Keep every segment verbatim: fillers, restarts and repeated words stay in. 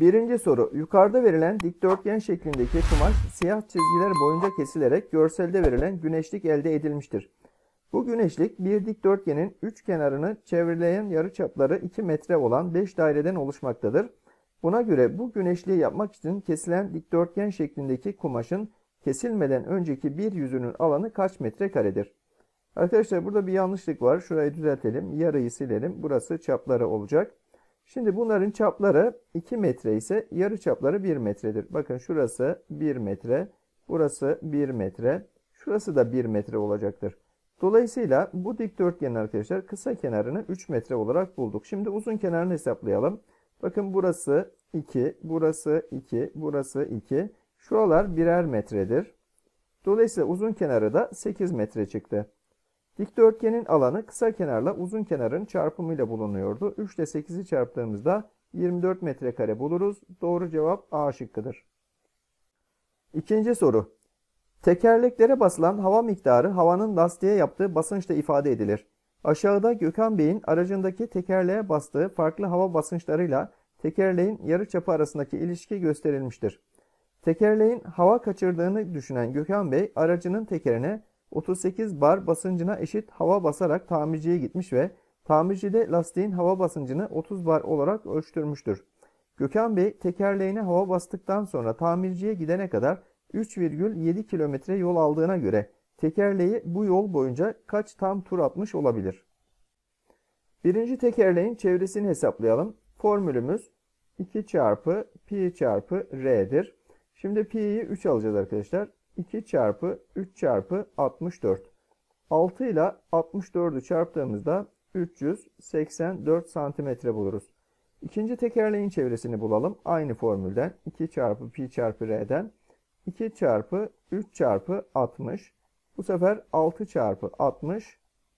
Birinci soru. Yukarıda verilen dikdörtgen şeklindeki kumaş siyah çizgiler boyunca kesilerek görselde verilen güneşlik elde edilmiştir. Bu güneşlik bir dikdörtgenin üç kenarını çevreleyen yarıçapları iki metre olan beş daireden oluşmaktadır. Buna göre bu güneşliği yapmak için kesilen dikdörtgen şeklindeki kumaşın kesilmeden önceki bir yüzünün alanı kaç metrekaredir? Arkadaşlar burada bir yanlışlık var. Şurayı düzeltelim. Yarıyı silelim. Burası çapları olacak. Şimdi bunların çapları iki metre ise yarı çapları bir metredir. Bakın şurası bir metre, burası bir metre, şurası da bir metre olacaktır. Dolayısıyla bu dikdörtgenin arkadaşlar kısa kenarını üç metre olarak bulduk. Şimdi uzun kenarını hesaplayalım. Bakın burası iki, burası iki, burası iki. Şuralar birer metredir. Dolayısıyla uzun kenarı da sekiz metre çıktı. Dikdörtgenin alanı kısa kenarla uzun kenarın çarpımıyla bulunuyordu. üç ile sekizi çarptığımızda yirmi dört metrekare buluruz. Doğru cevap A şıkkıdır. İkinci soru. Tekerleklere basılan hava miktarı havanın lastiğe yaptığı basınçla ifade edilir. Aşağıda Gökhan Bey'in aracındaki tekerleğe bastığı farklı hava basınçlarıyla tekerleğin yarıçapı arasındaki ilişki gösterilmiştir. Tekerleğin hava kaçırdığını düşünen Gökhan Bey aracının tekerine otuz sekiz bar basıncına eşit hava basarak tamirciye gitmiş ve tamircide lastiğin hava basıncını otuz bar olarak ölçtürmüştür. Gökhan Bey tekerleğine hava bastıktan sonra tamirciye gidene kadar üç virgül yedi kilometre yol aldığına göre tekerleği bu yol boyunca kaç tam tur atmış olabilir? Birinci tekerleğin çevresini hesaplayalım. Formülümüz iki çarpı pi çarpı r'dir. Şimdi pi'yi üç alacağız arkadaşlar. iki çarpı üç çarpı altmış dört. altı ile altmış dördü çarptığımızda üç yüz seksen dört santimetre buluruz. İkinci tekerleğin çevresini bulalım. Aynı formülden iki çarpı pi çarpı r'den iki çarpı üç çarpı altmış. Bu sefer altı çarpı altmış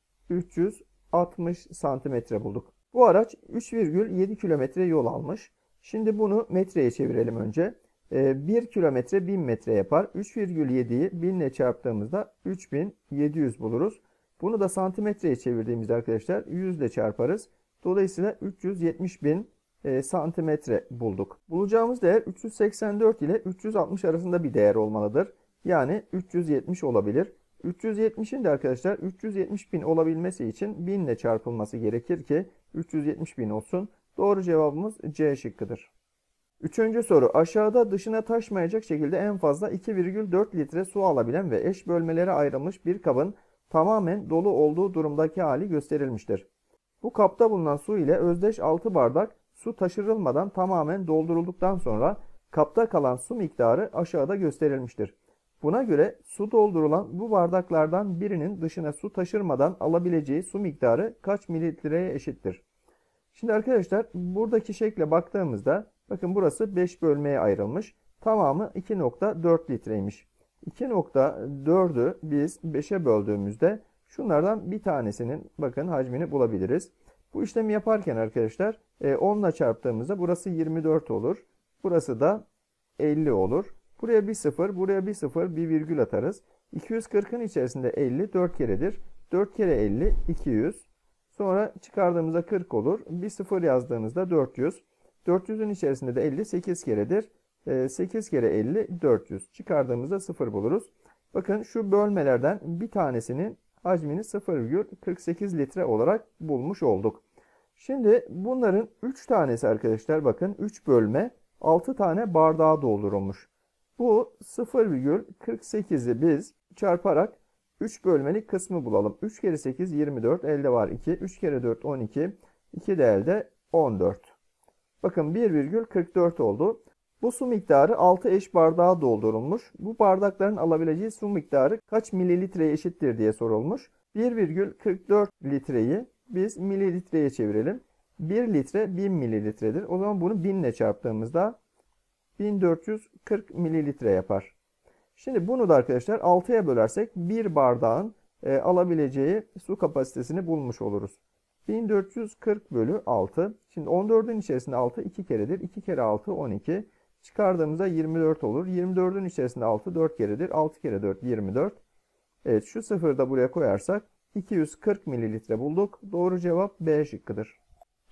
üç yüz altmış santimetre bulduk. Bu araç üç virgül yedi kilometre yol almış. Şimdi bunu metreye çevirelim önce. bir kilometre bin metre yapar. üç virgül yediyi bin ile çarptığımızda üç bin yedi yüz buluruz. Bunu da santimetreye çevirdiğimizde arkadaşlar yüz ile çarparız. Dolayısıyla üç yüz yetmiş bin e, santimetre bulduk. Bulacağımız değer üç yüz seksen dört ile üç yüz altmış arasında bir değer olmalıdır. Yani üç yüz yetmiş olabilir. üç yüz yetmişin de arkadaşlar üç yüz yetmiş bin olabilmesi için bin ile çarpılması gerekir ki üç yüz yetmiş bin olsun. Doğru cevabımız C şıkkıdır. Üçüncü soru. Aşağıda dışına taşmayacak şekilde en fazla iki virgül dört litre su alabilen ve eş bölmelere ayrılmış bir kabın tamamen dolu olduğu durumdaki hali gösterilmiştir. Bu kapta bulunan su ile özdeş altı bardak su taşırılmadan tamamen doldurulduktan sonra kapta kalan su miktarı aşağıda gösterilmiştir. Buna göre su doldurulan bu bardaklardan birinin dışına su taşırmadan alabileceği su miktarı kaç mililitreye eşittir? Şimdi arkadaşlar buradaki şekle baktığımızda bakın burası beş bölmeye ayrılmış. Tamamı iki nokta dört litreymiş. iki nokta dördü biz beşe böldüğümüzde şunlardan bir tanesinin bakın hacmini bulabiliriz. Bu işlemi yaparken arkadaşlar on ile çarptığımızda burası yirmi dört olur. Burası da elli olur. Buraya bir sıfır, buraya bir sıfır, bir virgül atarız. iki yüz kırkın içerisinde elli dört keredir. dört kere elli, iki yüz. Sonra çıkardığımızda kırk olur. Bir sıfır yazdığımızda dört yüz. dört yüzün içerisinde de elli sekiz keredir. sekiz kere elli, dört yüz. Çıkardığımızda sıfır buluruz. Bakın şu bölmelerden bir tanesinin hacmini sıfır virgül kırk sekiz litre olarak bulmuş olduk. Şimdi bunların üç tanesi arkadaşlar bakın üç bölme altı tane bardağa doldurulmuş. Bu sıfır virgül kırk sekizi biz çarparak üç bölmelik kısmı bulalım. üç kere sekiz yirmi dört, elde var iki. üç kere dört on iki. iki de elde on dört. Bakın bir virgül kırk dört oldu. Bu su miktarı altı eş bardağa doldurulmuş. Bu bardakların alabileceği su miktarı kaç mililitreye eşittir diye sorulmuş. bir virgül kırk dört litreyi biz mililitreye çevirelim. bir litre bin mililitredir. O zaman bunu bin ile çarptığımızda bin dört yüz kırk mililitre yapar. Şimdi bunu da arkadaşlar altıya bölersek bir bardağın e, alabileceği su kapasitesini bulmuş oluruz. bin dört yüz kırk bölü altı. Şimdi on dördün içerisinde altı iki keredir. iki kere altı on iki. Çıkardığımızda yirmi dört olur. yirmi dördün içerisinde altı dört keredir. altı kere dört yirmi dört. Evet şu sıfırı da buraya koyarsak iki yüz kırk mililitre bulduk. Doğru cevap B şıkkıdır.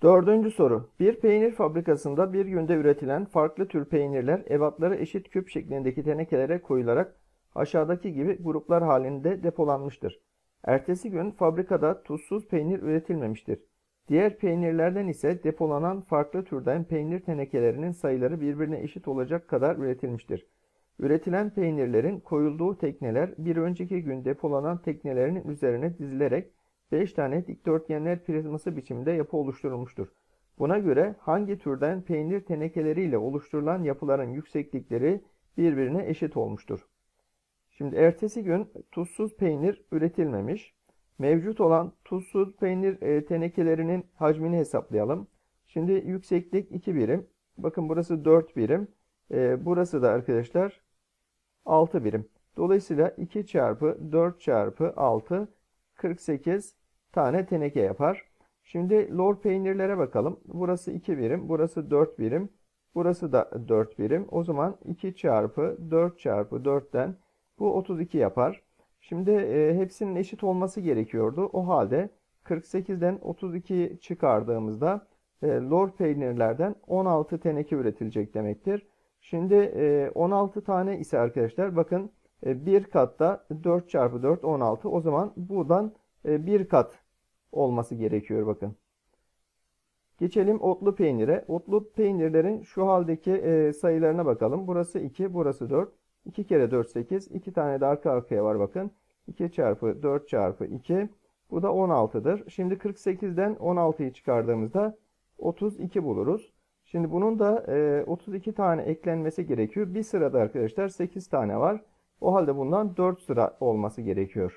Dördüncü soru. Bir peynir fabrikasında bir günde üretilen farklı tür peynirler ebatları eşit küp şeklindeki tenekelere koyularak aşağıdaki gibi gruplar halinde depolanmıştır. Ertesi gün fabrikada tuzsuz peynir üretilmemiştir. Diğer peynirlerden ise depolanan farklı türden peynir tenekelerinin sayıları birbirine eşit olacak kadar üretilmiştir. Üretilen peynirlerin koyulduğu tekneler bir önceki gün depolanan teknelerinin üzerine dizilerek beş tane dikdörtgenler prizması biçiminde yapı oluşturulmuştur. Buna göre hangi türden peynir tenekeleriyle oluşturulan yapıların yükseklikleri birbirine eşit olmuştur? Şimdi ertesi gün tuzsuz peynir üretilmemiş. Mevcut olan tuzsuz peynir e, tenekelerinin hacmini hesaplayalım. Şimdi yükseklik iki birim. Bakın burası dört birim. E, burası da arkadaşlar altı birim. Dolayısıyla iki çarpı dört çarpı altı kırk sekiz tane teneke yapar. Şimdi lor peynirlere bakalım. Burası iki birim, burası dört birim, burası da dört birim. O zaman iki çarpı dört çarpı dörtten bu otuz iki yapar. Şimdi e, hepsinin eşit olması gerekiyordu. O halde kırk sekizden otuz iki çıkardığımızda e, lor peynirlerden on altı teneke üretilecek demektir. Şimdi e, on altı tane ise arkadaşlar bakın e, bir katta dört çarpı dört on altı. O zaman buradan e, bir kat olması gerekiyor bakın. Geçelim otlu peynire. Otlu peynirlerin şu haldeki e, sayılarına bakalım. Burası iki, burası dört. iki kere dört sekiz. iki tane de arka arkaya var bakın. iki çarpı dört çarpı iki. Bu da on altıdır. Şimdi kırk sekizden on altıyı çıkardığımızda otuz iki buluruz. Şimdi bunun da e, otuz iki tane eklenmesi gerekiyor. Bir sırada arkadaşlar sekiz tane var. O halde bundan dört sıra olması gerekiyor.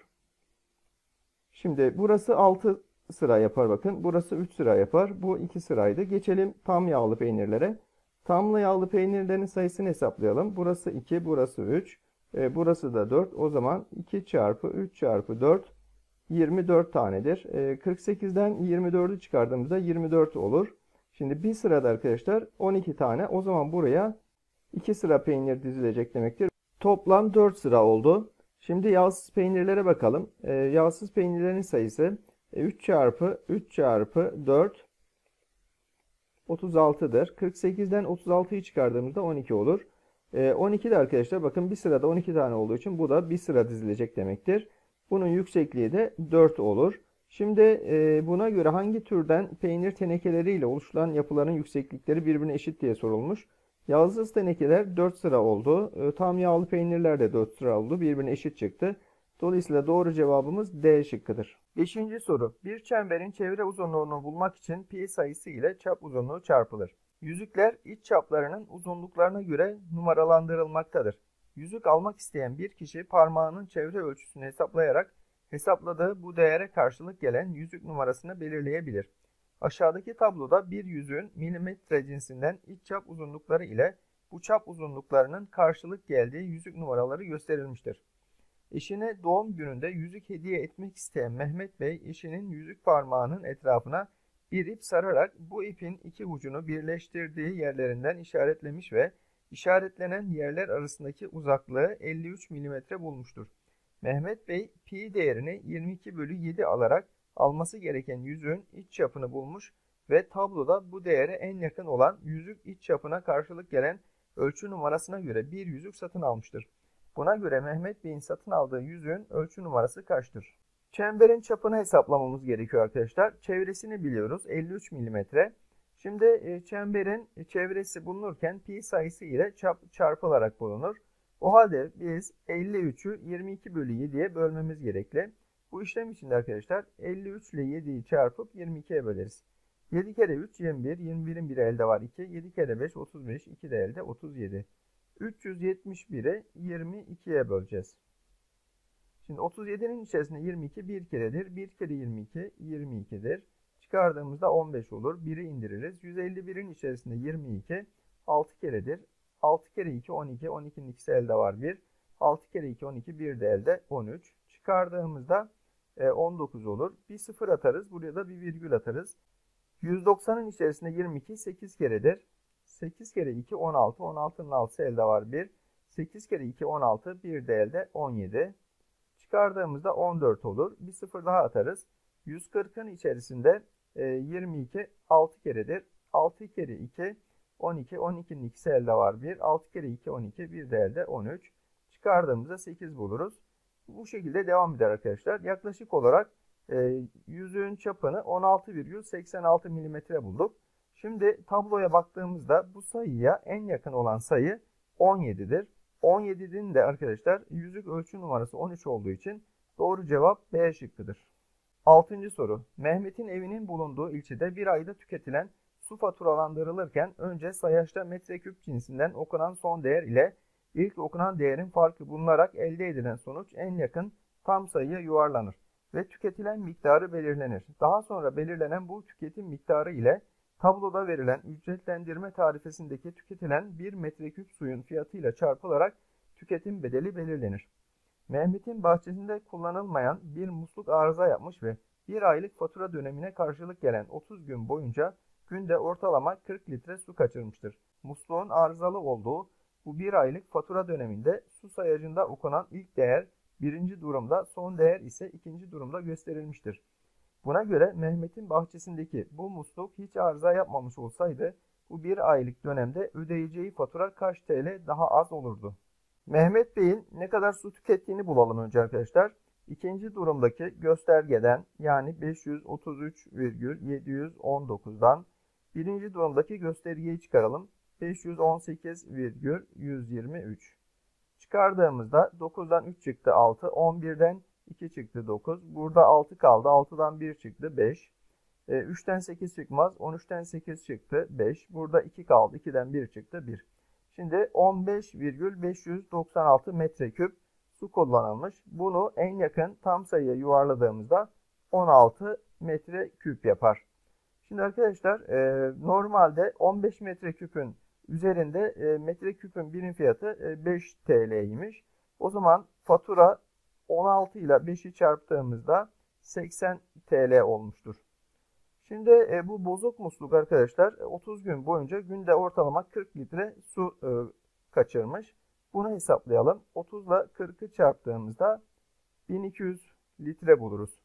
Şimdi burası altı sıra yapar bakın. Burası üç sıra yapar. Bu iki sıraydı. Geçelim tam yağlı peynirlere. Tamlı yağlı peynirlerin sayısını hesaplayalım. Burası iki, burası üç. E, burası da dört. O zaman iki çarpı üç çarpı dört yirmi dört tanedir. E, kırk sekizden yirmi dördü çıkardığımızda yirmi dört olur. Şimdi bir sırada arkadaşlar on iki tane. O zaman buraya iki sıra peynir dizilecek demektir. Toplam dört sıra oldu. Şimdi yağsız peynirlere bakalım. E, yağsız peynirlerin sayısı e, üç çarpı üç çarpı dört otuz altıdır. kırk sekizden otuz altıyı çıkardığımızda on iki olur. E, on iki de arkadaşlar bakın bir sırada on iki tane olduğu için bu da bir sıra dizilecek demektir. Bunun yüksekliği de dört olur. Şimdi e, buna göre hangi türden peynir tenekeleriyle oluşturulan yapıların yükseklikleri birbirine eşit diye sorulmuş. Yağsız tenekeler dört sıra oldu. E, tam yağlı peynirler de dört sıra oldu. Birbirine eşit çıktı. Dolayısıyla doğru cevabımız D şıkkıdır. Beşinci soru. Bir çemberin çevre uzunluğunu bulmak için pi sayısı ile çap uzunluğu çarpılır. Yüzükler iç çaplarının uzunluklarına göre numaralandırılmaktadır. Yüzük almak isteyen bir kişi parmağının çevre ölçüsünü hesaplayarak hesapladığı bu değere karşılık gelen yüzük numarasını belirleyebilir. Aşağıdaki tabloda bir yüzüğün milimetre cinsinden iç çap uzunlukları ile bu çap uzunluklarının karşılık geldiği yüzük numaraları gösterilmiştir. Eşine doğum gününde yüzük hediye etmek isteyen Mehmet Bey, eşinin yüzük parmağının etrafına bir ip sararak bu ipin iki ucunu birleştirdiği yerlerinden işaretlemiş ve işaretlenen yerler arasındaki uzaklığı elli üç milimetre bulmuştur. Mehmet Bey, pi değerini yirmi iki bölü yedi alarak alması gereken yüzüğün iç çapını bulmuş ve tabloda bu değere en yakın olan yüzük iç çapına karşılık gelen ölçü numarasına göre bir yüzük satın almıştır. Buna göre Mehmet Bey'in satın aldığı yüzüğün ölçü numarası kaçtır? Çemberin çapını hesaplamamız gerekiyor arkadaşlar. Çevresini biliyoruz. elli üç milimetre. Şimdi çemberin çevresi bulunurken pi sayısı ile çap çarpılarak bulunur. O halde biz elli üçü yirmi iki bölü yediye bölmemiz gerekli. Bu işlem için de arkadaşlar elli üç ile yediyi çarpıp yirmi ikiye böleriz. yedi kere üç yirmi bir. yirmi birin biri elde var iki. yedi kere beş otuz beş. iki de elde otuz yedi. üç yüz yetmiş biri yirmi ikiye böleceğiz. Şimdi otuz yedinin içerisinde yirmi iki bir keredir. bir kere yirmi iki yirmi ikidir. Çıkardığımızda on beş olur. biri indiririz. yüz elli birin içerisinde yirmi iki altı keredir. altı kere iki on iki. on ikinin ikisi elde var bir. altı kere iki on iki. bir de elde on üç. Çıkardığımızda on dokuz olur. Bir sıfır atarız. Buraya da bir virgül atarız. yüz doksanın içerisinde yirmi iki sekiz keredir. sekiz kere iki on altı. on altının altısı elde var bir. sekiz kere iki on altı. bir de elde on yedi. Çıkardığımızda on dört olur. Bir sıfır daha atarız. yüz kırkın içerisinde yirmi iki altı keredir. altı kere iki on iki. on ikinin ikisi elde var bir. altı kere iki on iki. Bir de elde on üç. Çıkardığımızda sekiz buluruz. Bu şekilde devam eder arkadaşlar. Yaklaşık olarak e, yüzüğün çapını on altı virgül seksen altı milimetre bulduk. Şimdi tabloya baktığımızda bu sayıya en yakın olan sayı on yedidir. on yedinin de arkadaşlar yüzük ölçü numarası on üç olduğu için doğru cevap B şıkkıdır. altıncı soru. Mehmet'in evinin bulunduğu ilçede bir ayda tüketilen su faturalandırılırken önce sayaçta metreküp cinsinden okunan son değer ile ilk okunan değerin farkı bulunarak elde edilen sonuç en yakın tam sayıya yuvarlanır ve tüketilen miktarı belirlenir. Daha sonra belirlenen bu tüketim miktarı ile tabloda verilen ücretlendirme tarifesindeki tüketilen bir metreküp suyun fiyatıyla çarpılarak tüketim bedeli belirlenir. Mehmet'in bahçesinde kullanılmayan bir musluk arıza yapmış ve bir aylık fatura dönemine karşılık gelen otuz gün boyunca günde ortalama kırk litre su kaçırmıştır. Musluğun arızalı olduğu bu bir aylık fatura döneminde su sayacında okunan ilk değer birinci durumda, son değer ise ikinci durumda gösterilmiştir. Buna göre Mehmet'in bahçesindeki bu musluk hiç arıza yapmamış olsaydı bu bir aylık dönemde ödeyeceği fatura kaç T L daha az olurdu? Mehmet Bey'in ne kadar su tükettiğini bulalım önce arkadaşlar. İkinci durumdaki göstergeden yani beş yüz otuz üç virgül yedi yüz on dokuzdan birinci durumdaki göstergeyi çıkaralım. beş yüz on sekiz virgül yüz yirmi üç. Çıkardığımızda dokuzdan üç çıktı altı, on birden iki çıktı dokuz. Burada altı kaldı. altıdan bir çıktı beş. E, üçten sekiz çıkmaz. on üçten sekiz çıktı beş. Burada iki kaldı. ikiden bir çıktı bir. Şimdi on beş virgül beş yüz doksan altı metreküp su kullanılmış. Bunu en yakın tam sayıya yuvarladığımızda on altı metreküp yapar. Şimdi arkadaşlar e, normalde on beş metreküpün üzerinde e, metreküpün birim fiyatı e, beş T L'ymiş. O zaman fatura on altı ile beşi çarptığımızda seksen T L olmuştur. Şimdi e, bu bozuk musluk arkadaşlar otuz gün boyunca günde ortalama kırk litre su e, kaçırmış. Bunu hesaplayalım. otuz ile kırkı çarptığımızda bin iki yüz litre buluruz.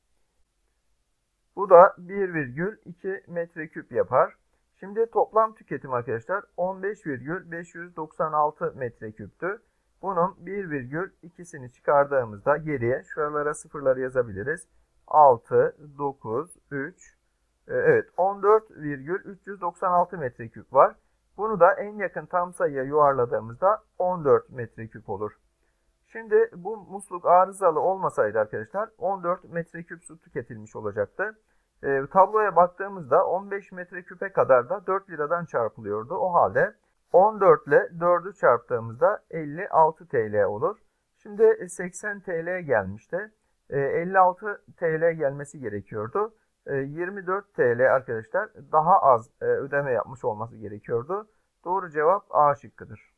Bu da bir virgül iki metreküp yapar. Şimdi toplam tüketim arkadaşlar on beş virgül beş yüz doksan altı metreküptü. Bunun bir virgül ikisini çıkardığımızda geriye şuralara sıfırları yazabiliriz. altı, dokuz, üç, evet on dört virgül üç yüz doksan altı metreküp var. Bunu da en yakın tam sayıya yuvarladığımızda on dört metreküp olur. Şimdi bu musluk arızalı olmasaydı arkadaşlar on dört metreküp su tüketilmiş olacaktı. E, tabloya baktığımızda on beş metreküpe kadar da dört liradan çarpılıyordu. O halde on dört ile dördü çarptığımızda elli altı T L olur. Şimdi seksen T L gelmişti. E, elli altı T L gelmesi gerekiyordu. E, yirmi dört T L arkadaşlar daha az e, ödeme yapmış olması gerekiyordu. Doğru cevap A şıkkıdır.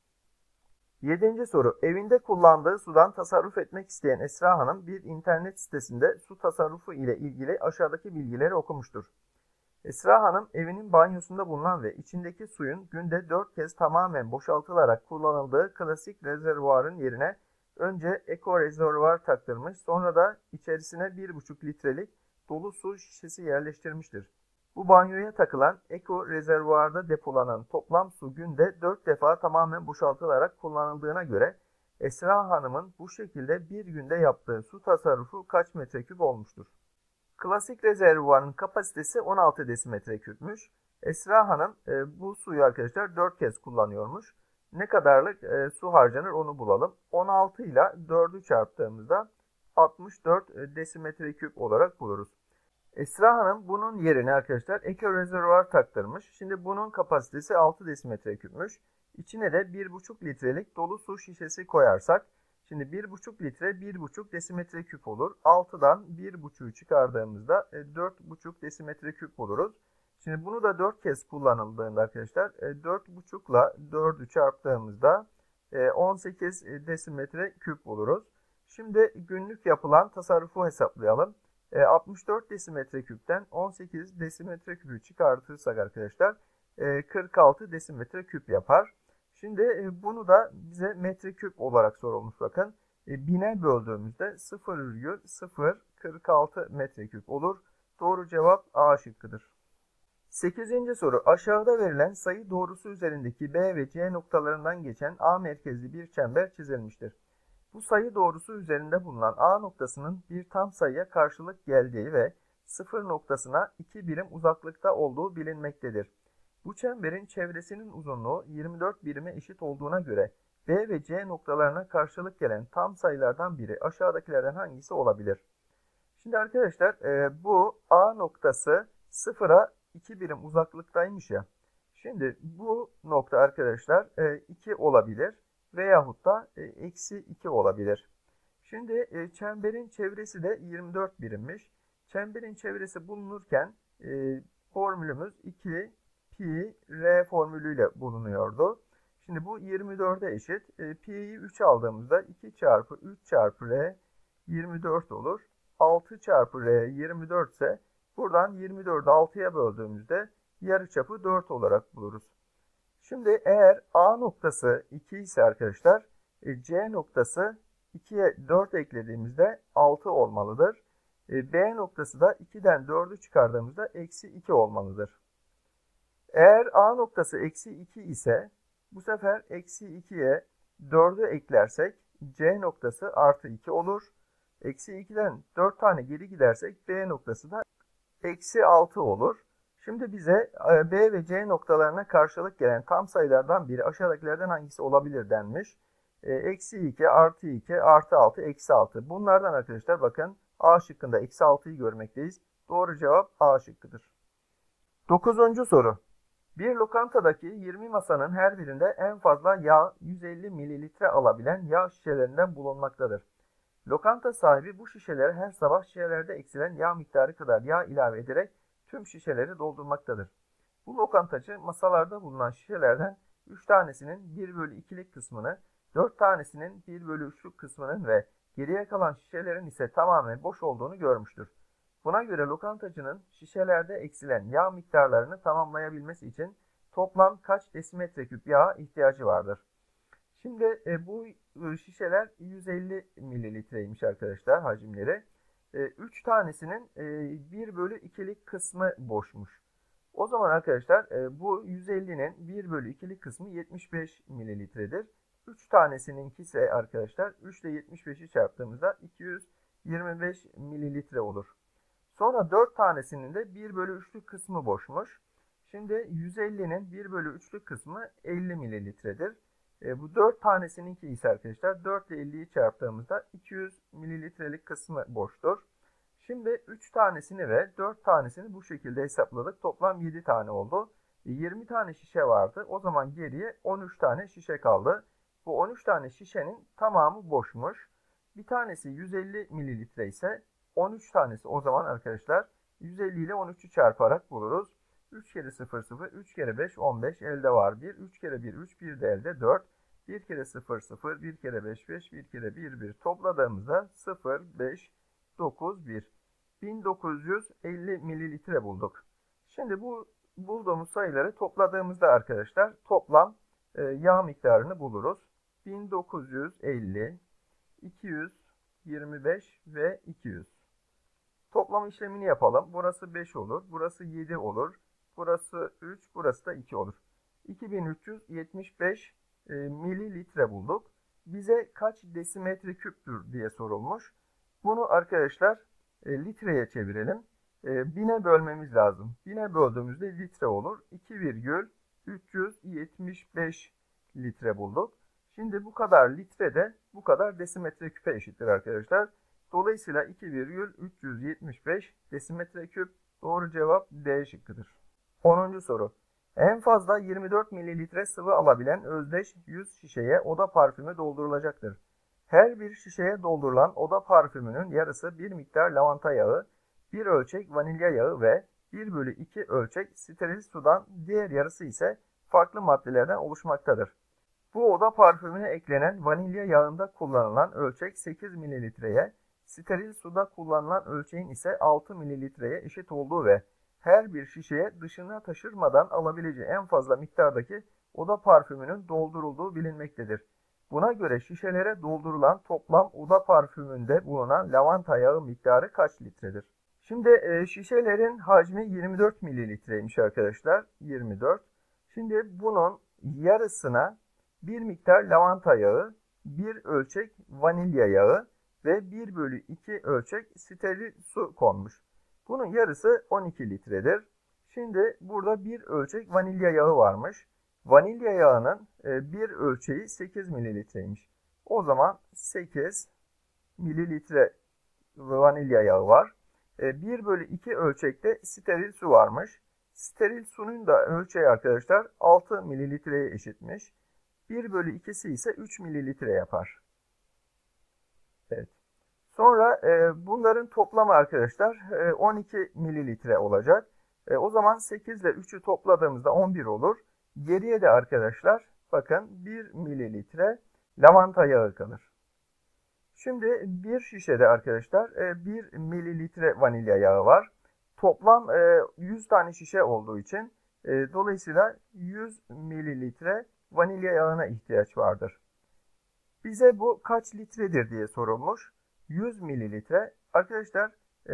Yedinci soru. Evinde kullandığı sudan tasarruf etmek isteyen Esra Hanım bir internet sitesinde su tasarrufu ile ilgili aşağıdaki bilgileri okumuştur. Esra Hanım evinin banyosunda bulunan ve içindeki suyun günde dört kez tamamen boşaltılarak kullanıldığı klasik rezervuarın yerine önce eko rezervuar taktırmış, sonra da içerisine bir buçuk litrelik dolu su şişesi yerleştirmiştir. Bu banyoya takılan eko rezervuarda depolanan toplam su günde dört defa tamamen boşaltılarak kullanıldığına göre Esra Hanım'ın bu şekilde bir günde yaptığı su tasarrufu kaç metreküp olmuştur? Klasik rezervuarın kapasitesi on altı desimetreküpmüş. Esra Hanım e, bu suyu arkadaşlar dört kez kullanıyormuş. Ne kadarlık e, su harcanır onu bulalım. on altı ile dördü çarptığımızda altmış dört desimetreküp olarak buluruz. Esra Hanım bunun yerine arkadaşlar eko rezervuar taktırmış. Şimdi bunun kapasitesi altı desimetreküpmüş. İçine de bir buçuk litrelik dolu su şişesi koyarsak, şimdi bir buçuk litre bir buçuk desimetreküp olur. altıdan bir buçuğu çıkardığımızda dört buçuk desimetreküp buluruz. Şimdi bunu da dört kez kullanıldığında arkadaşlar dört buçuk ile dördü çarptığımızda on sekiz desimetreküp buluruz. Şimdi günlük yapılan tasarrufu hesaplayalım. altmış dört desimetreküpten on sekiz desimetreküpü çıkartırsak arkadaşlar kırk altı desimetreküp yapar. Şimdi bunu da bize metreküp olarak sorulmuş bakın. bine böldüğümüzde sıfır virgül sıfır kırk altı metreküp olur. Doğru cevap A şıkkıdır. sekizinci soru. Aşağıda verilen sayı doğrusu üzerindeki B ve C noktalarından geçen A merkezli bir çember çizilmiştir. Bu sayı doğrusu üzerinde bulunan A noktasının bir tam sayıya karşılık geldiği ve sıfır noktasına iki birim uzaklıkta olduğu bilinmektedir. Bu çemberin çevresinin uzunluğu yirmi dört birime eşit olduğuna göre B ve C noktalarına karşılık gelen tam sayılardan biri aşağıdakilerden hangisi olabilir? Şimdi arkadaşlar bu A noktası sıfıra iki birim uzaklıktaymış ya. Şimdi bu nokta arkadaşlar iki olabilir veyahut da eksi iki olabilir. Şimdi çemberin çevresi de yirmi dört birimmiş. Çemberin çevresi bulunurken formülümüz iki pi r formülüyle bulunuyordu. Şimdi bu yirmi dörde eşit. Pi'yi üç aldığımızda iki çarpı üç çarpı r yirmi dört olur. altı çarpı r yirmi dört ise buradan yirmi dördü altıya böldüğümüzde yarıçapı dört olarak buluruz. Şimdi eğer A noktası iki ise arkadaşlar C noktası ikiye dört eklediğimizde altı olmalıdır. B noktası da ikiden dördü çıkardığımızda eksi iki olmalıdır. Eğer A noktası eksi iki ise bu sefer eksi ikiye dördü eklersek C noktası artı iki olur. Eksi ikiden dört tane geri gidersek B noktası da eksi altı olur. Şimdi bize B ve C noktalarına karşılık gelen tam sayılardan biri aşağıdakilerden hangisi olabilir denmiş. Eksi iki, artı iki, artı altı, eksi altı. Bunlardan arkadaşlar bakın A şıkkında eksi altıyı görmekteyiz. Doğru cevap A şıkkıdır. dokuzuncu soru. Bir lokantadaki yirmi masanın her birinde en fazla yağ yüz elli mililitre alabilen yağ şişelerinden bulunmaktadır. Lokanta sahibi bu şişelere her sabah şişelerde eksilen yağ miktarı kadar yağ ilave ederek tüm şişeleri doldurmaktadır. Bu lokantacı masalarda bulunan şişelerden üç tanesinin bir bölü ikilik kısmını, dört tanesinin bir bölü üçlük kısmının ve geriye kalan şişelerin ise tamamen boş olduğunu görmüştür. Buna göre lokantacının şişelerde eksilen yağ miktarlarını tamamlayabilmesi için toplam kaç desimetre küp yağa ihtiyacı vardır? Şimdi e, bu şişeler yüz elli mililitreymiş arkadaşlar hacimleri. E, üç tanesinin e, bir bölü ikilik kısmı boşmuş. O zaman arkadaşlar e, bu yüz ellinin bir bölü ikilik kısmı yetmiş beş mililitredir. üç tanesininki ise arkadaşlar üç ile yetmiş beşi çarptığımızda iki yüz yirmi beş mililitre olur. Sonra dört tanesinin de bir bölü üçlük kısmı boşmuş. Şimdi yüz ellinin bir bölü üçlük kısmı elli mililitredir. E, bu dört tanesininki ise arkadaşlar dört ile elliyi çarptığımızda iki yüz mililitrelik kısmı boştur. Şimdi üç tanesini ve dört tanesini bu şekilde hesapladık. Toplam yedi tane oldu. E, yirmi tane şişe vardı. O zaman geriye on üç tane şişe kaldı. Bu on üç tane şişenin tamamı boşmuş. Bir tanesi yüz elli mililitre ise on üç tanesi o zaman arkadaşlar yüz elli ile on üçü çarparak buluruz. üç kere sıfır sıfır, üç kere beş on beş, elde var bir. üç kere bir üç, bir de elde dört. bir kere sıfır sıfır, bir kere beş beş, bir kere bir bir topladığımızda sıfır, beş, dokuz, bir. bin dokuz yüz elli mililitre bulduk. Şimdi bu bulduğumuz sayıları topladığımızda arkadaşlar toplam e, yağ miktarını buluruz. bin dokuz yüz elli, iki yüz yirmi beş ve iki yüz. Toplam işlemini yapalım. Burası beş olur. Burası yedi olur. Burası üç. Burası da iki olur. iki bin üç yüz yetmiş beş e, mililitre bulduk. Bize kaç desimetre küptür diye sorulmuş. Bunu arkadaşlar e, litreye çevirelim. E, bine bölmemiz lazım. bine böldüğümüzde litre olur. iki virgül üç yüz yetmiş beş litre bulduk. Şimdi bu kadar litre de bu kadar desimetre küpe eşittir arkadaşlar. Dolayısıyla iki virgül üç yüz yetmiş beş desimetre küp doğru cevap D şıkkıdır. onuncu soru. En fazla yirmi dört mililitre sıvı alabilen özdeş yüz şişeye oda parfümü doldurulacaktır. Her bir şişeye doldurulan oda parfümünün yarısı bir miktar lavanta yağı, bir ölçek vanilya yağı ve bir bölü iki ölçek steril sudan, diğer yarısı ise farklı maddelerden oluşmaktadır. Bu oda parfümüne eklenen vanilya yağında kullanılan ölçek sekiz mililitreye, steril suda kullanılan ölçeğin ise altı mililitreye eşit olduğu ve her bir şişeye dışına taşırmadan alabileceği en fazla miktardaki oda parfümünün doldurulduğu bilinmektedir. Buna göre şişelere doldurulan toplam oda parfümünde bulunan lavanta yağı miktarı kaç litredir? Şimdi e, şişelerin hacmi yirmi dört mililitreymiş arkadaşlar. yirmi dört. Şimdi bunun yarısına bir miktar lavanta yağı, bir ölçek vanilya yağı ve bir bölü iki ölçek steril su konmuş. Bunun yarısı on iki litredir. Şimdi burada bir ölçek vanilya yağı varmış. Vanilya yağının e, bir ölçeği sekiz mililitreymiş. O zaman sekiz mililitre vanilya yağı var. bir bölü iki ölçekte steril su varmış. Steril sunun da ölçeği arkadaşlar altı mililitreye eşitmiş. bir bölü ikisi ise üç mililitre yapar. Evet. Sonra e, bunların toplamı arkadaşlar e, on iki mililitre olacak. E, o zaman sekiz ile üçü topladığımızda on bir olur. Geriye de arkadaşlar bakın bir mililitre lavanta yağı kalır. Şimdi bir şişede arkadaşlar bir mililitre vanilya yağı var. Toplam yüz tane şişe olduğu için dolayısıyla yüz mililitre vanilya yağına ihtiyaç vardır. Bize bu kaç litredir diye sorulmuş. yüz mililitre. Arkadaşlar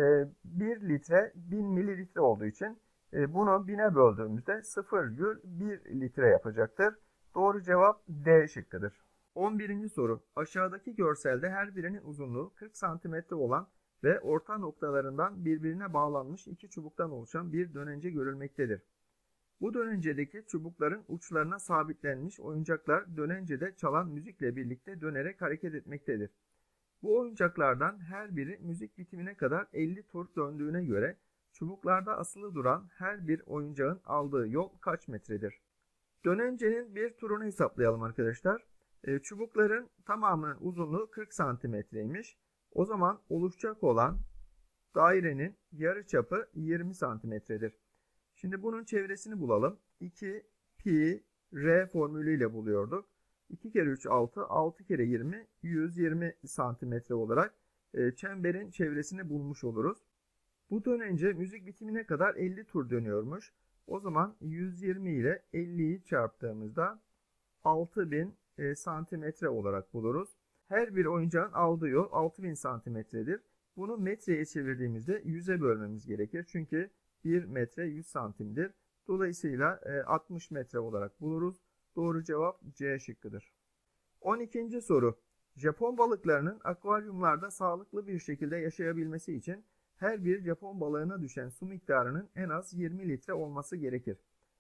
bir litre bin mililitre olduğu için bunu bine böldüğümüzde sıfır virgül bir litre yapacaktır. Doğru cevap D şıkkıdır. on birinci soru. Aşağıdaki görselde her birinin uzunluğu kırk santimetre olan ve orta noktalarından birbirine bağlanmış iki çubuktan oluşan bir dönence görülmektedir. Bu dönencedeki çubukların uçlarına sabitlenmiş oyuncaklar dönencede çalan müzikle birlikte dönerek hareket etmektedir. Bu oyuncaklardan her biri müzik bitimine kadar elli tur döndüğüne göre çubuklarda asılı duran her bir oyuncağın aldığı yol kaç metredir? Dönencenin bir turunu hesaplayalım arkadaşlar. Çubukların tamamının uzunluğu kırk santimetreymiş. O zaman oluşacak olan dairenin yarıçapı yirmi santimetredir. Şimdi bunun çevresini bulalım. iki pi r formülüyle buluyorduk. iki kere üç altı, altı kere yirmi, yüz yirmi santimetre olarak çemberin çevresini bulmuş oluruz. Bu dönence müzik bitimine kadar elli tur dönüyormuş. O zaman yüz yirmi ile elliyi çarptığımızda altı bin santimetre olarak buluruz. Her bir oyuncağın aldığı yol altı bin santimetredir. Bunu metreye çevirdiğimizde yüze bölmemiz gerekir. Çünkü bir metre yüz santimdir. Dolayısıyla altmış metre olarak buluruz. Doğru cevap C şıkkıdır. on ikinci soru. Japon balıklarının akvaryumlarda sağlıklı bir şekilde yaşayabilmesi için her bir Japon balığına düşen su miktarının en az yirmi litre olması gerekir.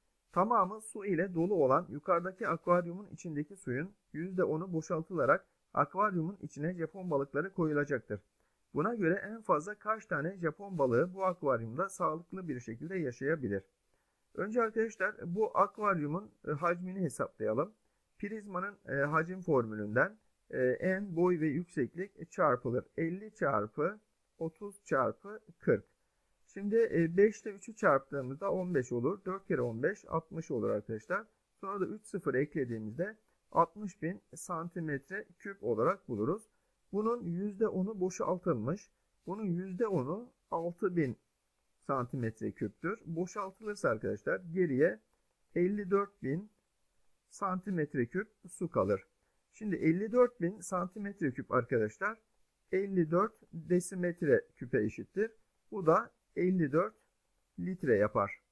Tamamı su ile dolu olan yukarıdaki akvaryumun içindeki suyun yüzde onu boşaltılarak akvaryumun içine Japon balıkları koyulacaktır. Buna göre en fazla kaç tane Japon balığı bu akvaryumda sağlıklı bir şekilde yaşayabilir? Önce arkadaşlar bu akvaryumun hacmini hesaplayalım. Prizmanın hacim formülünden en boy ve yükseklik çarpılır. elli çarpı otuz çarpı kırk. Şimdi beş ile üçü çarptığımızda on beş olur. dört kere on beş altmış olur arkadaşlar. Sonra da üç sıfır eklediğimizde altmış bin santimetre küp olarak buluruz. Bunun yüzde onu boşaltılmış. Bunun yüzde onu altı bin santimetre küptür. Boşaltılırsa arkadaşlar geriye elli dört bin santimetre küp su kalır. Şimdi elli dört bin santimetre küp arkadaşlar elli dört desimetre küpe eşittir. Bu da elli dört litre yapar.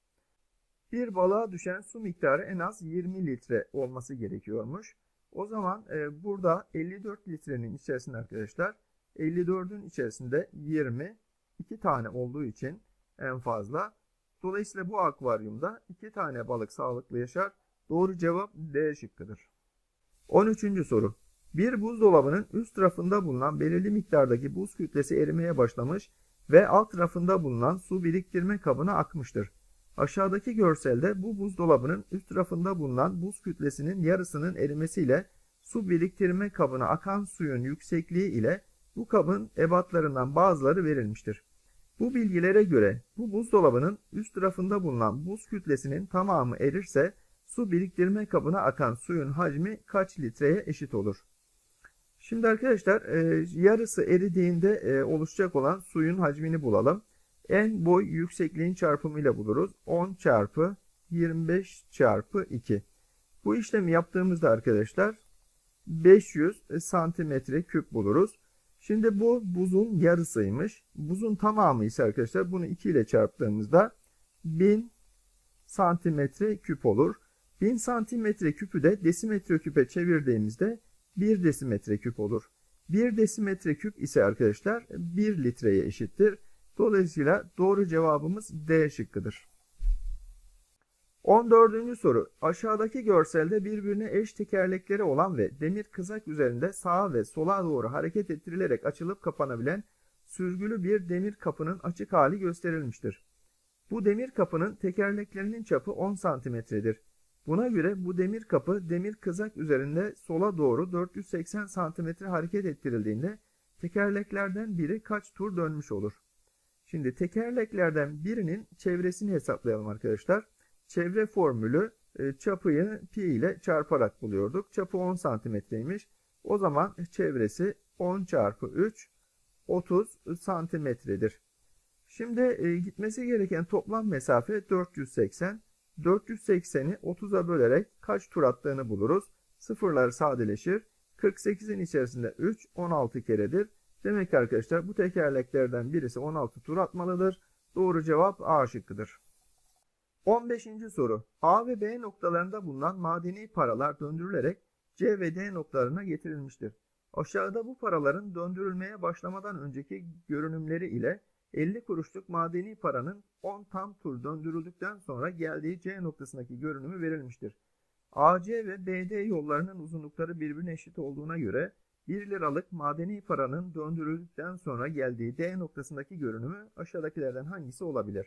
Bir balığa düşen su miktarı en az yirmi litre olması gerekiyormuş. O zaman e, burada elli dört litrenin içerisinde arkadaşlar elli dördün içerisinde yirmi iki tane olduğu için en fazla. Dolayısıyla bu akvaryumda iki tane balık sağlıklı yaşar. Doğru cevap D şıkkıdır. on üçüncü soru. Bir buzdolabının üst tarafında bulunan belirli miktardaki buz kütlesi erimeye başlamış ve alt tarafında bulunan su biriktirme kabına akmıştır. Aşağıdaki görselde bu buzdolabının üst tarafında bulunan buz kütlesinin yarısının erimesiyle su biriktirme kabına akan suyun yüksekliği ile bu kabın ebatlarından bazıları verilmiştir. Bu bilgilere göre bu buzdolabının üst tarafında bulunan buz kütlesinin tamamı erirse su biriktirme kabına akan suyun hacmi kaç litreye eşit olur? Şimdi arkadaşlar e, yarısı eridiğinde e, oluşacak olan suyun hacmini bulalım. En boy yüksekliğin çarpımıyla buluruz. on çarpı yirmi beş çarpı iki. Bu işlemi yaptığımızda arkadaşlar beş yüz santimetre küp buluruz. Şimdi bu buzun yarısıymış. Buzun tamamı ise arkadaşlar bunu iki ile çarptığımızda bin santimetre küp olur. bin santimetre küpü de desimetre küpe çevirdiğimizde bir desimetre küp olur. bir desimetre küp ise arkadaşlar bir litreye eşittir. Dolayısıyla doğru cevabımız D şıkkıdır. on dördüncü soru. Aşağıdaki görselde birbirine eş tekerlekleri olan ve demir kızak üzerinde sağa ve sola doğru hareket ettirilerek açılıp kapanabilen sürgülü bir demir kapının açık hali gösterilmiştir. Bu demir kapının tekerleklerinin çapı on santimetredir. Buna göre bu demir kapı demir kızak üzerinde sola doğru dört yüz seksen santimetre hareket ettirildiğinde tekerleklerden biri kaç tur dönmüş olur? Şimdi tekerleklerden birinin çevresini hesaplayalım arkadaşlar. Çevre formülü çapıyı pi ile çarparak buluyorduk. Çapı on santimetreymiş. O zaman çevresi on çarpı üç otuz santimetredir. Şimdi gitmesi gereken toplam mesafe dört yüz seksen. dört yüz sekseni otuza bölerek kaç tur attığını buluruz. Sıfırlar sadeleşir. kırk sekizin içerisinde üç on altı keredir. Demek ki arkadaşlar bu tekerleklerden birisi on altı tur atmalıdır. Doğru cevap A şıkkıdır. on beşinci soru. A ve B noktalarında bulunan madeni paralar döndürülerek C ve D noktalarına getirilmiştir. Aşağıda bu paraların döndürülmeye başlamadan önceki görünümleri ile elli kuruşluk madeni paranın on tam tur döndürüldükten sonra geldiği C noktasındaki görünümü verilmiştir. A C ve B D yollarının uzunlukları birbirine eşit olduğuna göre bir liralık madeni paranın döndürüldükten sonra geldiği D noktasındaki görünümü aşağıdakilerden hangisi olabilir?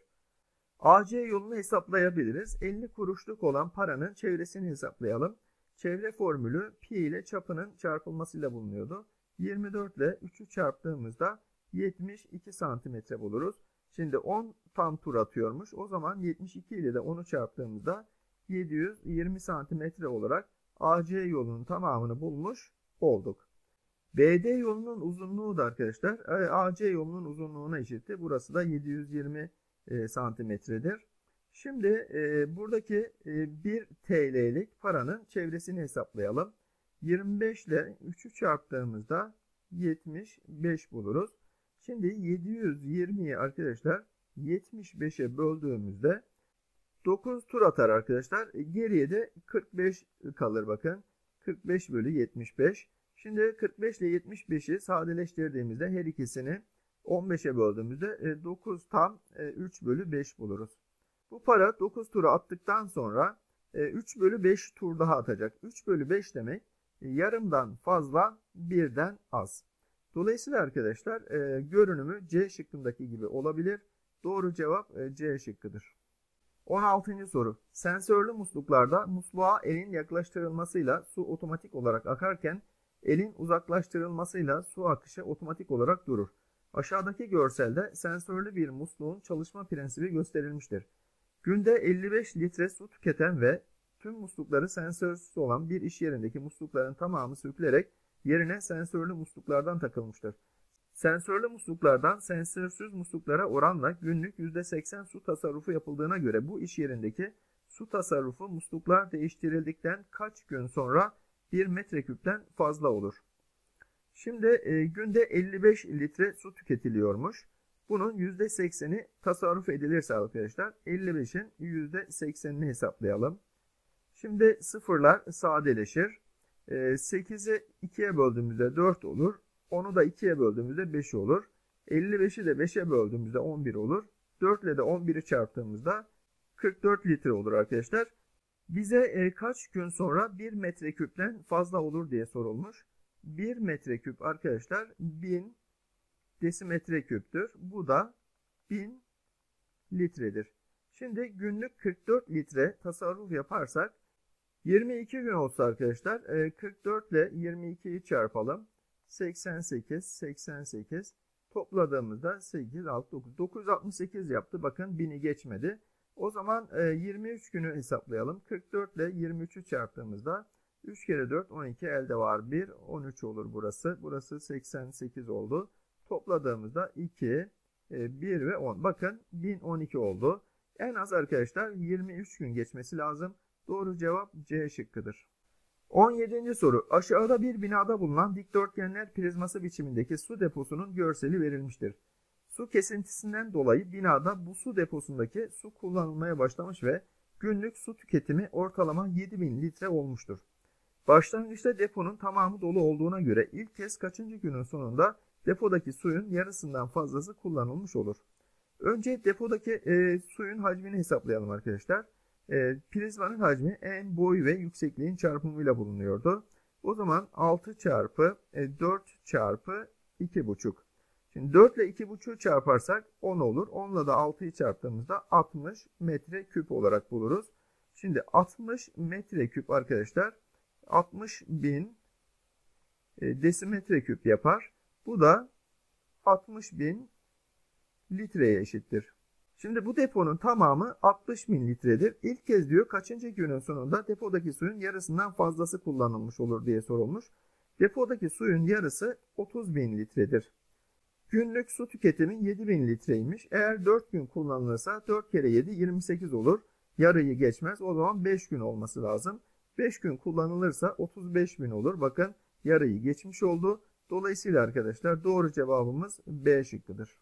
A C yolunu hesaplayabiliriz. elli kuruşluk olan paranın çevresini hesaplayalım. Çevre formülü pi ile çapının çarpılmasıyla bulunuyordu. yirmi dört ile üçü çarptığımızda yetmiş iki santimetre buluruz. Şimdi on tam tur atıyormuş. O zaman yetmiş iki ile de onu çarptığımızda yedi yüz yirmi santimetre olarak A C yolunun tamamını bulmuş olduk. B D yolunun uzunluğu da arkadaşlar A C yolunun uzunluğuna eşitti. Burası da yedi yüz yirmi santimetredir. Şimdi e, buradaki e, bir T L'lik paranın çevresini hesaplayalım. yirmi beş ile üçü çarptığımızda yetmiş beş buluruz. Şimdi yedi yüz yirmiyi arkadaşlar yetmiş beşe böldüğümüzde dokuz tur atar arkadaşlar. Geriye de kırk beş kalır bakın. kırk beş bölü yetmiş beş. Şimdi kırk beş ile yetmiş beşi sadeleştirdiğimizde her ikisini on beşe böldüğümüzde dokuz tam üç bölü beş buluruz. Bu para dokuz turu attıktan sonra üç bölü beş tur daha atacak. üç bölü beş demek yarımdan fazla birden az. Dolayısıyla arkadaşlar görünümü C şıkkındaki gibi olabilir. Doğru cevap C şıkkıdır. on altıncı soru. Sensörlü musluklarda musluğa elin yaklaştırılmasıyla su otomatik olarak akarken elin uzaklaştırılmasıyla su akışı otomatik olarak durur. Aşağıdaki görselde sensörlü bir musluğun çalışma prensibi gösterilmiştir. Günde elli beş litre su tüketen ve tüm muslukları sensörsüz olan bir iş yerindeki muslukların tamamı sökülerek yerine sensörlü musluklardan takılmıştır. Sensörlü musluklardan sensörsüz musluklara oranla günlük yüzde seksen su tasarrufu yapıldığına göre bu iş yerindeki su tasarrufu musluklar değiştirildikten kaç gün sonra bir metreküpten fazla olur? Şimdi e, günde elli beş litre su tüketiliyormuş. Bunun yüzde sekseni tasarruf edilirse arkadaşlar elli beşin yüzde seksenini hesaplayalım. Şimdi sıfırlar sadeleşir. E, sekizi ikiye böldüğümüzde dört olur. onu da ikiye böldüğümüzde beş olur. elli beşi de beşe böldüğümüzde on bir olur. dört ile de on biri çarptığımızda kırk dört litre olur arkadaşlar. Bize e, kaç gün sonra bir metreküpten fazla olur diye sorulmuş. bir metreküp arkadaşlar bin desimetre küptür. Bu da bin litredir. Şimdi günlük kırk dört litre tasarruf yaparsak yirmi iki gün olsa arkadaşlar kırk dört ile yirmi ikiyi çarpalım. seksen sekiz, seksen sekiz topladığımızda sekiz, altı, dokuz. dokuz yüz altmış sekiz yaptı. Bakın bini geçmedi. O zaman yirmi üç günü hesaplayalım. kırk dört ile yirmi üçü çarptığımızda üç kere dört, on iki elde var bir, on üç olur burası. Burası seksen sekiz oldu. Topladığımızda iki, bir ve on. Bakın bin on iki oldu. En az arkadaşlar yirmi üç gün geçmesi lazım. Doğru cevap C şıkkıdır. on yedinci soru. Aşağıda bir binada bulunan dikdörtgenler prizması biçimindeki su deposunun görseli verilmiştir. Su kesintisinden dolayı binada bu su deposundaki su kullanılmaya başlamış ve günlük su tüketimi ortalama yedi bin litre olmuştur. Başlangıçta deponun tamamı dolu olduğuna göre ilk kez kaçıncı günün sonunda depodaki suyun yarısından fazlası kullanılmış olur? Önce depodaki e, suyun hacmini hesaplayalım arkadaşlar. E, prizmanın hacmi en boy ve yüksekliğin çarpımıyla bulunuyordu. O zaman altı çarpı e, dört çarpı iki buçuk. Şimdi dört ile iki buçuğu çarparsak on olur. on ile de altıyı çarptığımızda altmış metreküp olarak buluruz. Şimdi altmış metreküp arkadaşlar altmış bin e, desimetreküp yapar. Bu da altmış bin litreye eşittir. Şimdi bu deponun tamamı altmış bin litredir. İlk kez diyor kaçıncı günün sonunda depodaki suyun yarısından fazlası kullanılmış olur diye sorulmuş. Depodaki suyun yarısı otuz bin litredir. Günlük su tüketimi yedi bin litreymiş. Eğer dört gün kullanılırsa dört kere yedi yirmi sekiz olur. Yarıyı geçmez. O zaman beş gün olması lazım. beş gün kullanılırsa otuz beş bin olur. Bakın yarıyı geçmiş oldu. Dolayısıyla arkadaşlar doğru cevabımız B şıkkıdır.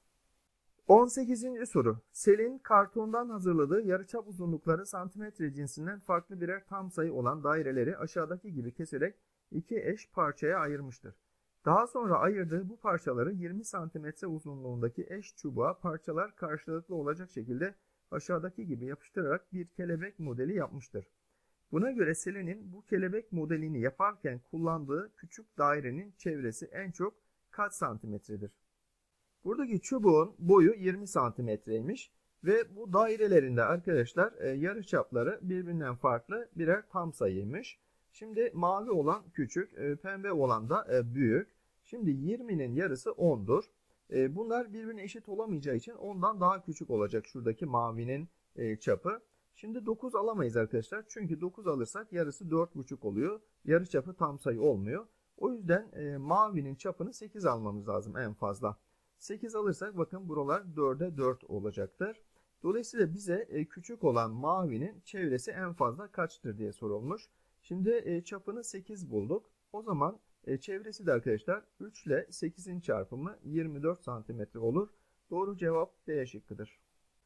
on sekizinci soru. Selin kartondan hazırladığı yarıçap uzunlukları santimetre cinsinden farklı birer tam sayı olan daireleri aşağıdaki gibi keserek iki eş parçaya ayırmıştır. Daha sonra ayırdığı bu parçaları yirmi santimetre uzunluğundaki eş çubuğa parçalar karşılıklı olacak şekilde aşağıdaki gibi yapıştırarak bir kelebek modeli yapmıştır. Buna göre Selin'in bu kelebek modelini yaparken kullandığı küçük dairenin çevresi en çok kaç santimetredir? Buradaki çubuğun boyu yirmi santimetreymiş ve bu dairelerinde arkadaşlar e, yarıçapları birbirinden farklı birer tam sayıymış. Şimdi mavi olan küçük, e, pembe olan da e, büyük. Şimdi yirminin yarısı ondur. E, bunlar birbirine eşit olamayacağı için ondan daha küçük olacak şuradaki mavinin e, çapı. Şimdi dokuz alamayız arkadaşlar. Çünkü dokuz alırsak yarısı dört buçuk oluyor. Yarıçapı tam sayı olmuyor. O yüzden e, mavinin çapını sekiz almamız lazım en fazla. sekiz alırsak bakın buralar dörde dört olacaktır. Dolayısıyla bize e, küçük olan mavinin çevresi en fazla kaçtır diye sorulmuş. Şimdi e, çapını sekiz bulduk. O zaman e, çevresi de arkadaşlar üç ile sekizin çarpımı yirmi dört santimetre olur. Doğru cevap B şıkkıdır.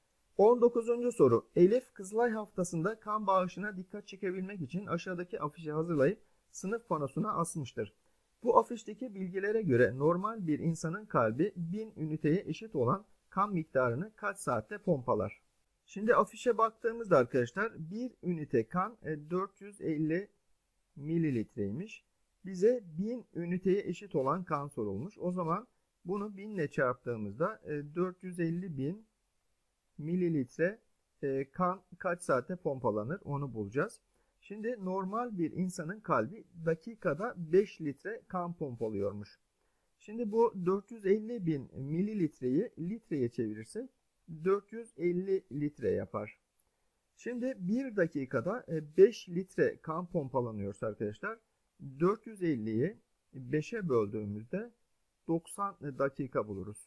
on dokuzuncu soru. Elif Kızılay haftasında kan bağışına dikkat çekebilmek için aşağıdaki afişi hazırlayıp sınıf panosuna asmıştır. Bu afişteki bilgilere göre normal bir insanın kalbi bin üniteye eşit olan kan miktarını kaç saatte pompalar? Şimdi afişe baktığımızda arkadaşlar bir ünite kan dört yüz elli mililitreymiş. Bize bin üniteye eşit olan kan sorulmuş. O zaman bunu bin ile çarptığımızda dört yüz elli bin mililitre kan kaç saatte pompalanır onu bulacağız. Şimdi normal bir insanın kalbi dakikada beş litre kan pompalıyormuş. Şimdi bu dört yüz elli bin mililitreyi litreye çevirirsek dört yüz elli litre yapar. Şimdi bir dakikada beş litre kan pompalanıyorsa arkadaşlar dört yüz elliyi beşe böldüğümüzde doksan dakika buluruz.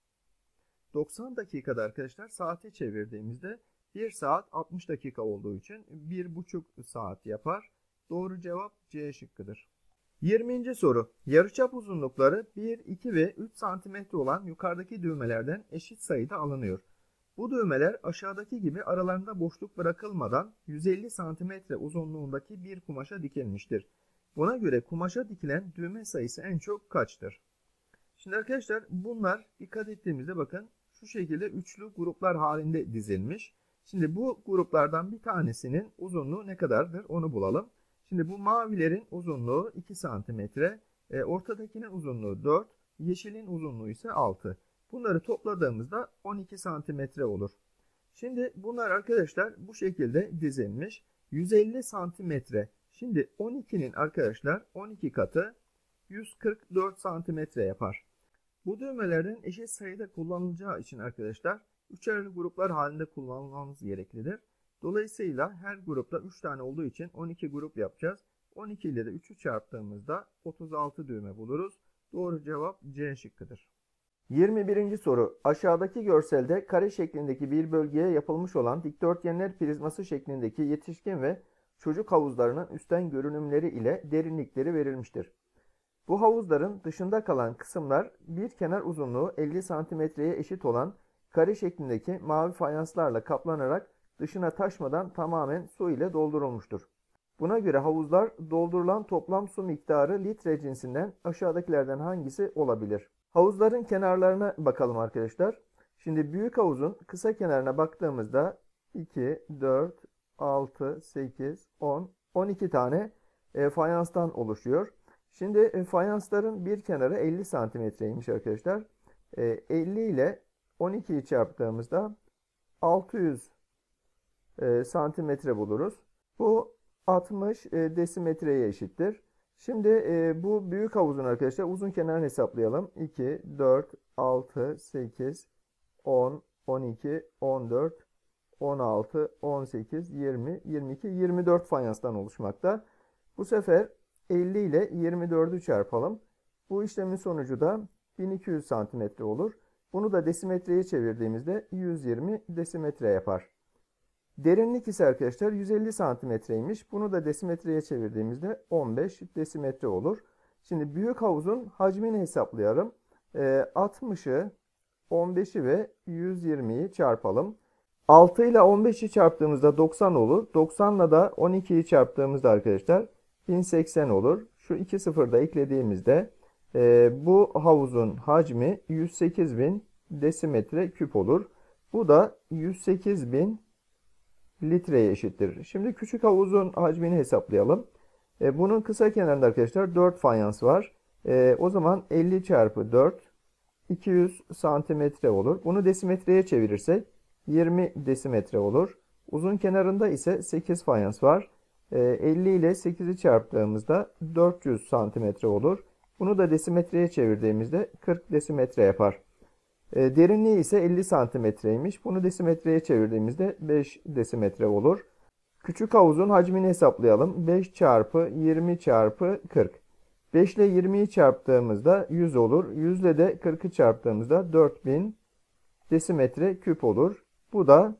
doksan dakikada arkadaşlar saate çevirdiğimizde bir saat altmış dakika olduğu için bir buçuk saat yapar. Doğru cevap C şıkkıdır. yirminci soru. Yarıçap uzunlukları bir, iki ve üç santimetre olan yukarıdaki düğmelerden eşit sayıda alınıyor. Bu düğmeler aşağıdaki gibi aralarında boşluk bırakılmadan yüz elli santimetre uzunluğundaki bir kumaşa dikilmiştir. Buna göre kumaşa dikilen düğme sayısı en çok kaçtır? Şimdi arkadaşlar bunlar dikkat ettiğimizde bakın şu şekilde üçlü gruplar halinde dizilmiş. Şimdi bu gruplardan bir tanesinin uzunluğu ne kadardır onu bulalım. Şimdi bu mavilerin uzunluğu iki santimetre, e, ortadakinin uzunluğu dört, yeşilin uzunluğu ise altı. Bunları topladığımızda on iki santimetre olur. Şimdi bunlar arkadaşlar bu şekilde dizilmiş. yüz elli santimetre. Şimdi on ikinin arkadaşlar on iki katı yüz kırk dört santimetre yapar. Bu düğmelerden eşit sayıda kullanılacağı için arkadaşlar üçerli gruplar halinde kullanılmamız gereklidir. Dolayısıyla her grupta üç tane olduğu için on iki grup yapacağız. on iki ile de üçü çarptığımızda otuz altı düğme buluruz. Doğru cevap C şıkkıdır. yirmi birinci soru. Aşağıdaki görselde kare şeklindeki bir bölgeye yapılmış olan dikdörtgenler prizması şeklindeki yetişkin ve çocuk havuzlarının üstten görünümleri ile derinlikleri verilmiştir. Bu havuzların dışında kalan kısımlar bir kenar uzunluğu elli santimetreye eşit olan kare şeklindeki mavi fayanslarla kaplanarak dışına taşmadan tamamen su ile doldurulmuştur. Buna göre havuzlar doldurulan toplam su miktarı litre cinsinden aşağıdakilerden hangisi olabilir? Havuzların kenarlarına bakalım arkadaşlar. Şimdi büyük havuzun kısa kenarına baktığımızda iki, dört, altı, sekiz, on, on iki tane e, fayanstan oluşuyor. Şimdi e, fayansların bir kenarı elli santimetreymiş arkadaşlar. E, elli ile on ikiyi çarptığımızda altı yüz e, santimetre buluruz. Bu altmış e, desimetreye eşittir. Şimdi e, bu büyük havuzun arkadaşlar uzun kenarını hesaplayalım. iki, dört, altı, sekiz, on, on iki, on dört, on altı, on sekiz, yirmi, yirmi iki, yirmi dört fayanstan oluşmakta. Bu sefer elli ile yirmi dördü çarpalım. Bu işlemin sonucu da bin iki yüz santimetre olur. Bunu da desimetreye çevirdiğimizde yüz yirmi desimetre yapar. Derinlik ise arkadaşlar yüz elli santimetreymiş. Bunu da desimetreye çevirdiğimizde on beş desimetre olur. Şimdi büyük havuzun hacmini hesaplayalım. E, altmışı, on beşi ve yüz yirmiyi çarpalım. altı ile on beşi çarptığımızda doksan olur. doksan ile da on ikiyi çarptığımızda arkadaşlar bin seksen olur. Şu iki sıfır da eklediğimizde e, bu havuzun hacmi yüz sekiz bin desimetre küp olur. Bu da yüz sekiz bin litreye eşittir. Şimdi küçük havuzun hacmini hesaplayalım. E, bunun kısa kenarında arkadaşlar dört fayans var. E, o zaman elli çarpı dört iki yüz santimetre olur. Bunu desimetreye çevirirsek yirmi desimetre olur. Uzun kenarında ise sekiz fayans var. E, elli ile sekizi çarptığımızda dört yüz santimetre olur. Bunu da desimetreye çevirdiğimizde kırk desimetre yapar. E, derinliği ise elli santimetreymiş. Bunu desimetreye çevirdiğimizde beş desimetre olur. Küçük havuzun hacmini hesaplayalım. beş çarpı yirmi çarpı kırk. beş ile yirmiyi çarptığımızda yüz olur. yüz ile de kırkı çarptığımızda dört bin desimetre küp olur. Bu da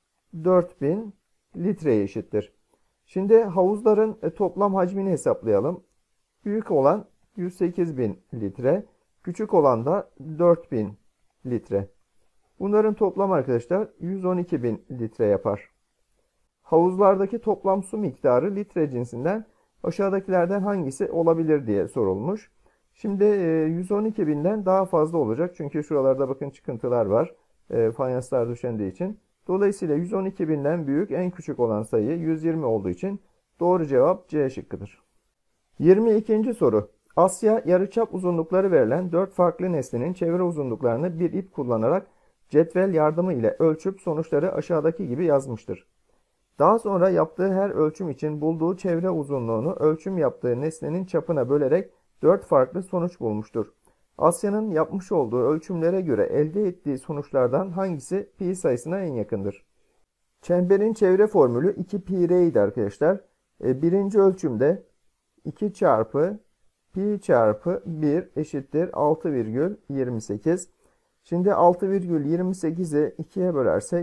dört bin litreye eşittir. Şimdi havuzların toplam hacmini hesaplayalım. Büyük olan yüz sekiz bin litre. Küçük olan da dört bin litre. Bunların toplam arkadaşlar yüz on iki bin litre yapar. Havuzlardaki toplam su miktarı litre cinsinden aşağıdakilerden hangisi olabilir diye sorulmuş. Şimdi yüz on iki binden daha fazla olacak. Çünkü şuralarda bakın çıkıntılar var. E, fayanslar düşendiği için. Dolayısıyla yüz on iki binden büyük en küçük olan sayı yüz yirmi olduğu için doğru cevap C şıkkıdır. yirmi ikinci soru. Asya yarıçap uzunlukları verilen dört farklı nesnenin çevre uzunluklarını bir ip kullanarak cetvel yardımı ile ölçüp sonuçları aşağıdaki gibi yazmıştır. Daha sonra yaptığı her ölçüm için bulduğu çevre uzunluğunu ölçüm yaptığı nesnenin çapına bölerek dört farklı sonuç bulmuştur. Asya'nın yapmış olduğu ölçümlere göre elde ettiği sonuçlardan hangisi pi sayısına en yakındır? Çemberin çevre formülü iki pi r'ydi arkadaşlar. E, birinci ölçümde iki çarpı pi çarpı bir eşittir altı virgül yirmi sekiz. Şimdi altı virgül yirmi sekizi ikiye bölersek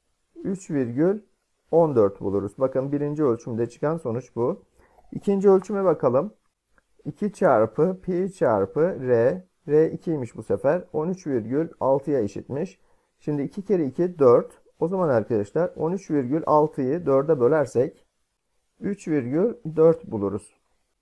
üç virgül on dört buluruz. Bakın birinci ölçümde çıkan sonuç bu. İkinci ölçüme bakalım. iki çarpı pi çarpı r. R ikiymiş bu sefer. on üç virgül altıya eşitmiş. Şimdi iki kere iki dört. O zaman arkadaşlar on üç virgül altıyı dörde bölersek üç virgül dört buluruz.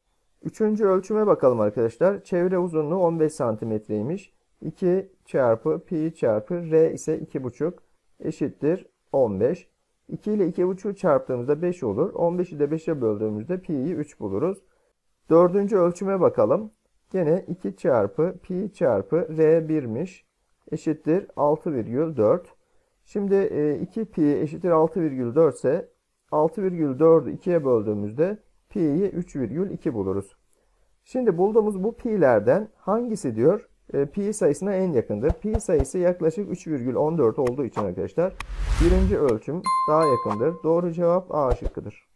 Üçüncü ölçüme bakalım arkadaşlar. Çevre uzunluğu on beş santimetreymiş. iki çarpı pi çarpı r ise iki buçuk eşittir on beş. iki ile iki buçuğu çarptığımızda beş olur. on beşi de beşe böldüğümüzde pi'yi üç buluruz. Dördüncü ölçüme bakalım. Gene iki çarpı pi çarpı r birmiş. Eşittir altı virgül dört. Şimdi iki pi eşittir altı virgül dört ise altı virgül dördü ikiye böldüğümüzde pi'yi üç virgül iki buluruz. Şimdi bulduğumuz bu pi'lerden hangisi diyor e, pi sayısına en yakındır? Pi sayısı yaklaşık üç virgül on dört olduğu için arkadaşlar birinci ölçüm daha yakındır. Doğru cevap A şıkkıdır.